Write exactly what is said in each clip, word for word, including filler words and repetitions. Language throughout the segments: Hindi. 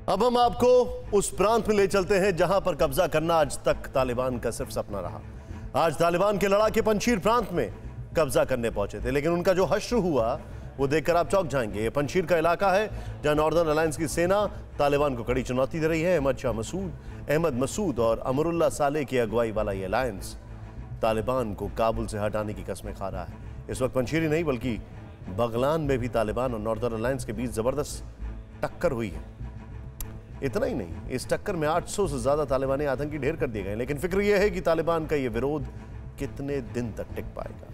अब हम आपको उस प्रांत में ले चलते हैं जहां पर कब्जा करना आज तक तालिबान का सिर्फ सपना रहा। आज तालिबान के लड़ाके पंजशीर प्रांत में कब्जा करने पहुंचे थे, लेकिन उनका जो हश्र हुआ वो देखकर आप चौंक जाएंगे। ये पंजशीर का इलाका है जहां नॉर्दर्न अलायंस की सेना तालिबान को कड़ी चुनौती दे रही है। अहमद शाह मसूद अहमद मसूद और अमरुल्लाह सालेह की अगुवाई वाला ये अलायंस तालिबान को काबुल से हटाने की कस्में खा रहा है। इस वक्त पंजशीर ही नहीं बल्कि बगलान में भी तालिबान और नॉर्दर्न अलायंस के बीच जबरदस्त टक्कर हुई है। इतना ही नहीं, इस टक्कर में आठ सौ से ज्यादा तालिबानी आतंकी ढेर कर दिए गए। लेकिन फिक्र यह है कि तालिबान का यह विरोध कितने दिन तक टिक पाएगा।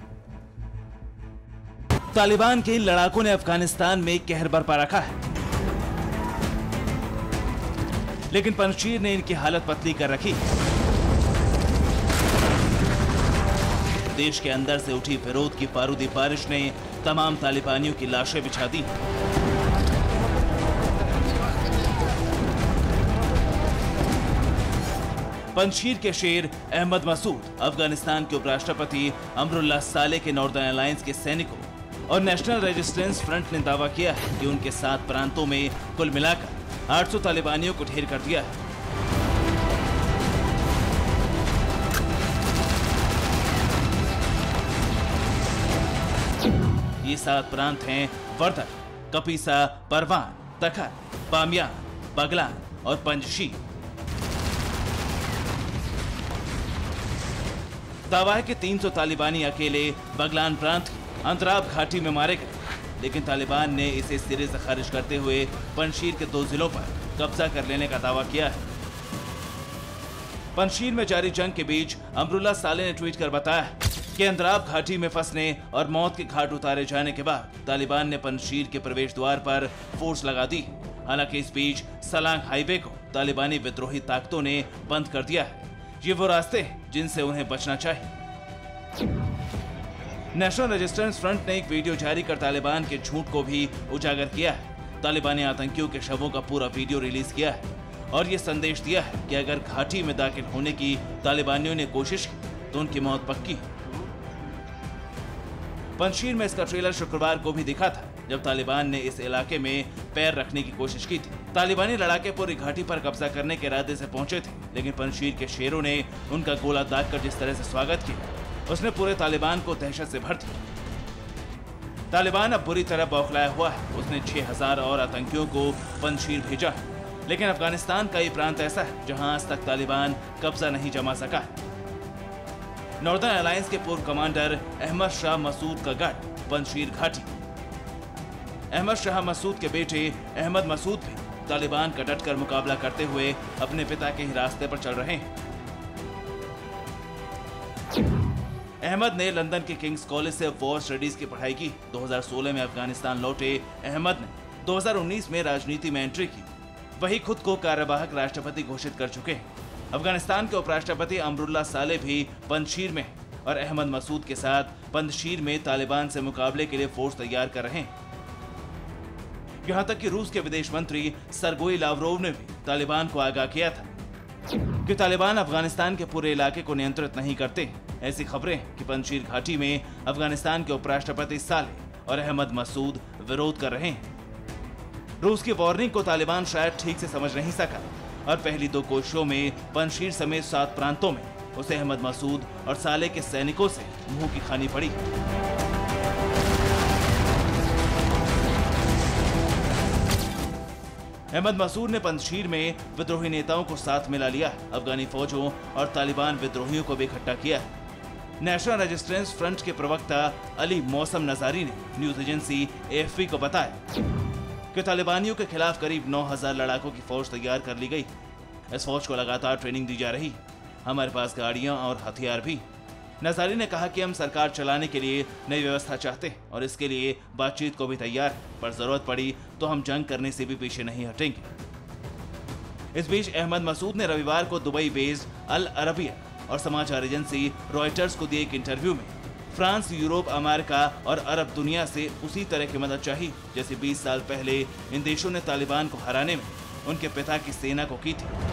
तालिबान के लड़ाकों ने अफगानिस्तान में कहर बरपा रखा है, लेकिन पंजशीर ने इनकी हालत पतली कर रखी। देश के अंदर से उठी विरोध की बारूदी बारिश ने तमाम तालिबानियों की लाशें बिछा दी। पंजशीर के शेर अहमद मसूद अफगानिस्तान के उपराष्ट्रपति अमरुल्लाह सालेह के नॉर्दर्न अलायंस के सैनिकों और नेशनल रेजिस्टेंस फ्रंट ने दावा किया है कि उनके सात प्रांतों में कुल मिलाकर आठ सौ तालिबानियों को ढेर कर दिया है। ये सात प्रांत हैं वर्दक, कपीसा, परवान, तखर, बामियान, बगलान और पंजशीर। दावा है कि तीन सौ तालिबानी अकेले बगलान प्रांत की अंतराब घाटी में मारे गए, लेकिन तालिबान ने इसे सिरे से खारिज करते हुए पंजशीर के दो जिलों पर कब्जा कर लेने का दावा किया है। पंजशीर में जारी जंग के बीच अमरुल्लाह सालेह ने ट्वीट कर बताया कि अंतराब घाटी में फंसने और मौत के घाट उतारे जाने के बाद तालिबान ने पंजशीर के प्रवेश द्वार पर फोर्स लगा दी। हालांकि इस बीच सलांग हाईवे को तालिबानी विद्रोही ताकतों ने बंद कर दिया है। ये वो रास्ते हैं जिनसे उन्हें बचना चाहिए। नेशनल रेजिस्टेंस फ्रंट ने एक वीडियो जारी कर तालिबान के झूठ को भी उजागर किया है। तालिबानी आतंकियों के शवों का पूरा वीडियो रिलीज किया है और ये संदेश दिया है कि अगर घाटी में दाखिल होने की तालिबानियों ने कोशिश की तो उनकी मौत पक्की। पंजशीर में इसका ट्रेलर शुक्रवार को भी दिखा था, जब तालिबान ने इस इलाके में पैर रखने की कोशिश की थी। तालिबानी लड़ाके पूरी घाटी पर कब्जा करने के इरादे से पहुंचे थे, लेकिन पंजशीर के शेरों ने उनका गोला दाग कर जिस तरह से स्वागत किया, उसने पूरे तालिबान को दहशत से भर दिया। तालिबान अब बुरी तरह बौखलाया हुआ है। उसने छह हजार और आतंकियों को पंजशीर भेजा है, लेकिन अफगानिस्तान का ये प्रांत ऐसा है जहां आज तक तालिबान कब्जा नहीं जमा सका। नॉर्दर्न अलायंस के पूर्व कमांडर अहमद शाह मसूद का गढ़ पंजशीर घाटी। अहमद शाह मसूद के बेटे अहमद मसूद भी तालिबान का डटकर मुकाबला करते हुए अपने पिता के ही रास्ते पर चल रहे हैं। अहमद ने लंदन के किंग्स कॉलेज से वॉर स्टडीज की पढ़ाई की। दो हज़ार सोलह में अफगानिस्तान लौटे अहमद ने दो हज़ार उन्नीस में राजनीति में एंट्री की। वही खुद को कार्यवाहक राष्ट्रपति घोषित कर चुके हैं। अफगानिस्तान के उपराष्ट्रपति अमरुल्लाह सालेह भी पंजशीर में हैं और अहमद मसूद के साथ पंजशीर में तालिबान से मुकाबले के लिए फोर्स तैयार कर रहे हैं। यहां तक कि रूस के विदेश मंत्री सरगोई लावरोव ने भी तालिबान को आगाह किया था कि तालिबान अफगानिस्तान के पूरे इलाके को नियंत्रित नहीं करते। ऐसी खबरें कि पंजशीर घाटी में अफगानिस्तान के उपराष्ट्रपति सालेह और अहमद मसूद विरोध कर रहे हैं। रूस की वार्निंग को तालिबान शायद ठीक से समझ नहीं सका और पहली दो कोशिशों में पंजशीर समेत सात प्रांतों में उसे अहमद मसूद और सालेह के सैनिकों से मुंह की खानी पड़ी। अहमद मसूद ने पंजशीर में विद्रोही नेताओं को साथ मिला लिया, अफगानी फौजों और तालिबान विद्रोहियों को भी इकट्ठा किया। नेशनल रेजिस्टेंस फ्रंट के प्रवक्ता अली मौसम नजारी ने news agency A F P को बताया कि तालिबानियों के खिलाफ करीब नौ हजार लड़ाकों की फौज तैयार कर ली गई। इस फौज को लगातार ट्रेनिंग दी जा रही। हमारे पास गाड़ियां और हथियार भी। नजारी ने कहा कि हम सरकार चलाने के लिए नई व्यवस्था चाहते हैं और इसके लिए बातचीत को भी तैयार है, पर जरूरत पड़ी तो हम जंग करने से भी पीछे नहीं हटेंगे। इस बीच अहमद मसूद ने रविवार को दुबई बेस्ड अल अरबिया और समाचार एजेंसी रॉयटर्स को दिए एक इंटरव्यू में फ्रांस, यूरोप, अमेरिका और अरब दुनिया से उसी तरह की मदद चाहिए जैसे बीस साल पहले इन देशों ने तालिबान को हराने में उनके पिता की सेना को की थी।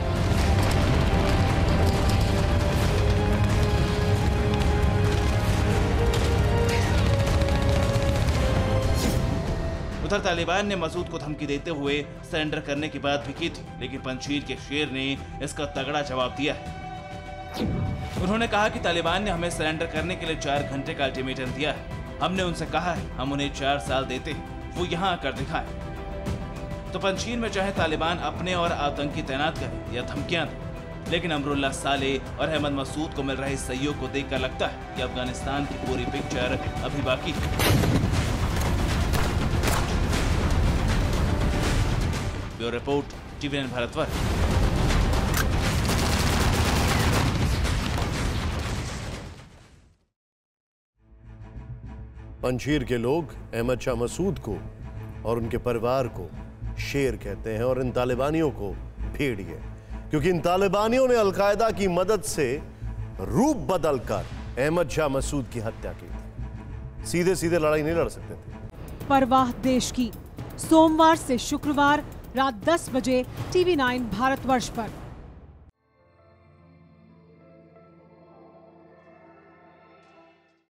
उधर तालिबान ने मसूद को धमकी देते हुए सरेंडर करने की बात भी की थी, लेकिन पंजशीर के शेर ने इसका तगड़ा जवाब दिया है। उन्होंने कहा कि तालिबान ने हमें सरेंडर करने के लिए चार घंटे का अल्टीमेटम दिया है। हमने उनसे कहा है हम उन्हें चार साल देते हैं, वो यहाँ आकर दिखाए। तो पंजशीर में चाहे तालिबान अपने और आतंकी तैनात करे या धमकियां दे, लेकिन अमरुल्लाह सालेह और अहमद मसूद को मिल रहे सहयोग को देखकर लगता है कि अफगानिस्तान की पूरी पिक्चर अभी बाकी है। Bureau report, TVN Bharatvarsh. Panjshir के लोग अहमद शाह मसूद को और उनके परिवार को शेर कहते हैं और इन तालिबानियों को भेड़िए, क्योंकि इन तालिबानियों ने अलकायदा की मदद से रूप बदलकर अहमद शाह मसूद की हत्या की थी। सीधे सीधे लड़ाई नहीं लड़ सकते थे। परवाह देश की, सोमवार से शुक्रवार रात दस बजे टीवी नाइन भारतवर्ष पर।